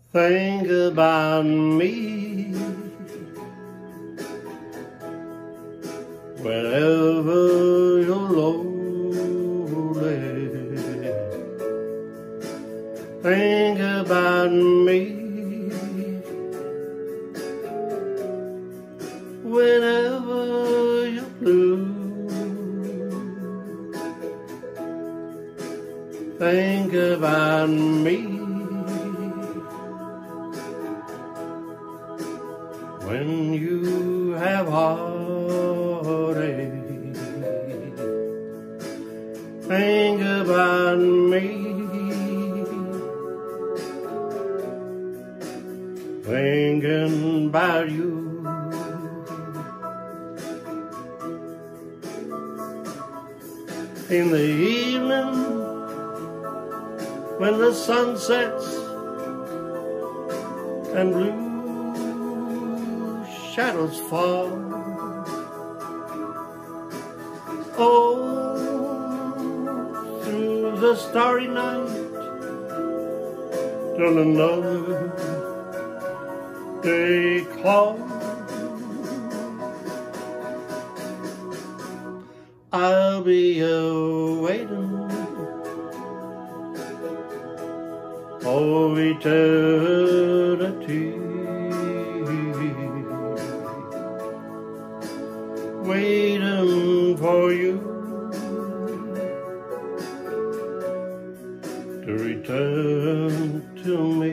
Think about me whenever you're lonely. Think about me whenever you're blue. Think about me when you have heartache. Think about me thinking about you. In the evening when the sun sets and blue shadows fall, oh, through the starry night till another day calls, I'll be waiting for eternity, waiting for you to return to me.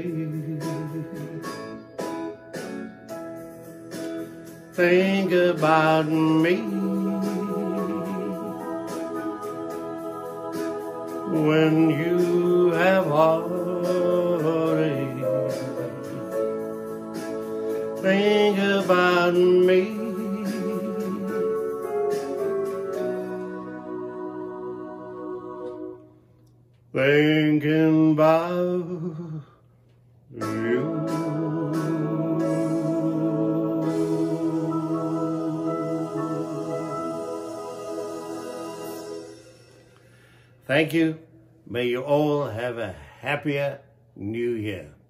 Think about me when you have heartache. Think about me thinking about you. Thank you. May you all have a happier New Year.